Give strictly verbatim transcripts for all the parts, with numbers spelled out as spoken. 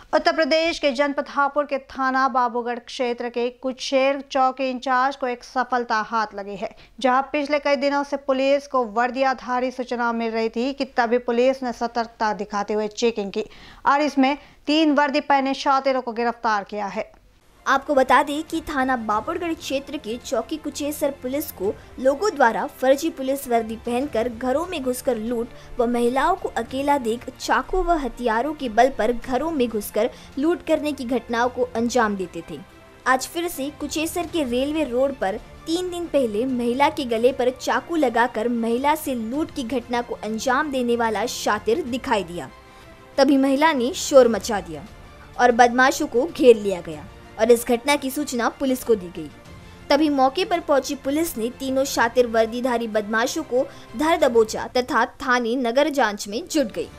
उत्तर प्रदेश के जनपद हापुड़ के थाना बाबूगढ़ क्षेत्र के कुछेर चौकी इंचार्ज को एक सफलता हाथ लगी है, जहां पिछले कई दिनों से पुलिस को वर्दीधारी सूचना मिल रही थी कि तभी पुलिस ने सतर्कता दिखाते हुए चेकिंग की और इसमें तीन वर्दी पहने शातिरों को गिरफ्तार किया है। आपको बता दें कि थाना बाबूगढ़ क्षेत्र के चौकी कुचेसर पुलिस को लोगों द्वारा फर्जी पुलिस वर्दी पहनकर घरों में घुसकर लूट व महिलाओं को अकेला देख चाकू व हथियारों के बल पर घरों में घुसकर लूट करने की घटनाओं को अंजाम देते थे। आज फिर से कुचेसर के रेलवे रोड पर तीन दिन पहले महिला के गले पर चाकू लगाकर महिला से लूट की घटना को अंजाम देने वाला शातिर दिखाई दिया। तभी महिला ने शोर मचा दिया और बदमाशों को घेर लिया गया और इस घटना की सूचना पुलिस को दी गई। तभी मौके पर पहुंची पुलिस ने तीनों शातिर वर्दीधारी बदमाशों को धर दबोचा तथा थाने नगर जांच में जुट गई।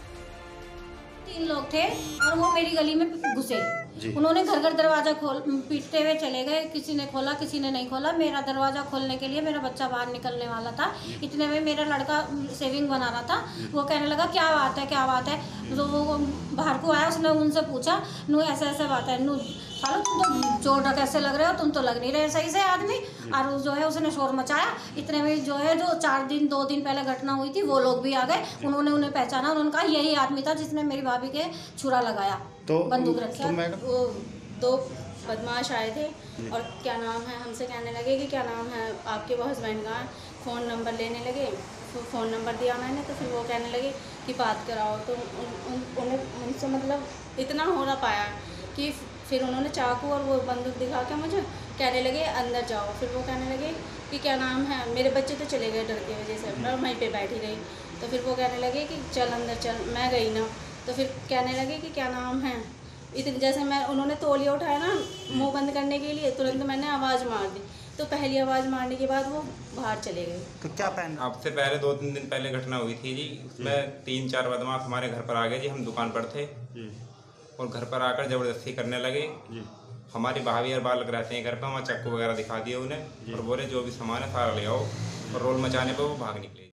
तीन लोग थे और वो मेरी गली में घुसे। उन्होंने घर घर दरवाजा खोल पीटते हुए चले गए। किसी ने खोला, किसी ने नहीं खोला। मेरा दरवाजा खोलने के लिए मेरा बच्चा बाहर निकलने वाला था। इतने में मेरा लड़का सेविंग बना रहा था। वो कहने लगा क्या बात है क्या बात है। तो वो बाहर को आया, उसने उनसे पूछा, नू ऐसे ऐसे बात है, नू सालो तुम तो चोर कैसे लग रहे हो, तुम तो लग नहीं रहे सही से आदमी। और जो है उसने शोर मचाया। इतने में जो है जो चार दिन दो दिन पहले घटना हुई थी वो लोग भी आ गए। उन्होंने उन्हें पहचाना। उन्होंने कहा यही आदमी था जिसने मेरी भाभी के छुरा लगाया, तो बंदूक रखी। तो वो दो बदमाश आए थे और क्या नाम है हमसे कहने लगे कि क्या नाम है आपके वो हस्बैंड का, फ़ोन नंबर लेने लगे। तो फ़ोन नंबर दिया मैंने, तो फिर वो कहने लगे कि बात कराओ। तो उन, उन, उन्हें उनसे मतलब इतना हो ना पाया कि फिर उन्होंने चाकू और वो बंदूक दिखा के मुझे कहने लगे अंदर जाओ। फिर वो कहने लगे कि क्या नाम है, मेरे बच्चे तो चले गए डर की वजह से, मैं वहीं पे बैठी रही। तो फिर वो कहने लगे कि चल अंदर चल, मैं गई ना। तो फिर कहने लगे कि क्या नाम है, इतने जैसे मैं उन्होंने तौलिया उठाया ना मुंह बंद करने के लिए, तुरंत मैंने आवाज़ मार दी। तो पहली आवाज़ मारने के बाद वो बाहर चले गए। तो क्या पहन आपसे पहले दो तीन दिन पहले घटना हुई थी जी। उसमें तीन चार बदमाश हमारे घर पर आ गए जी। हम दुकान पर थे और घर पर आकर ज़बरदस्ती करने लगे। हमारी भाभी और बालक रहते हैं घर पर, वहाँ चाकू वगैरह दिखा दिए उन्हें और बोले जो भी सामान है सारा ले आओ। और रोल मचाने पर वो भाग निकले।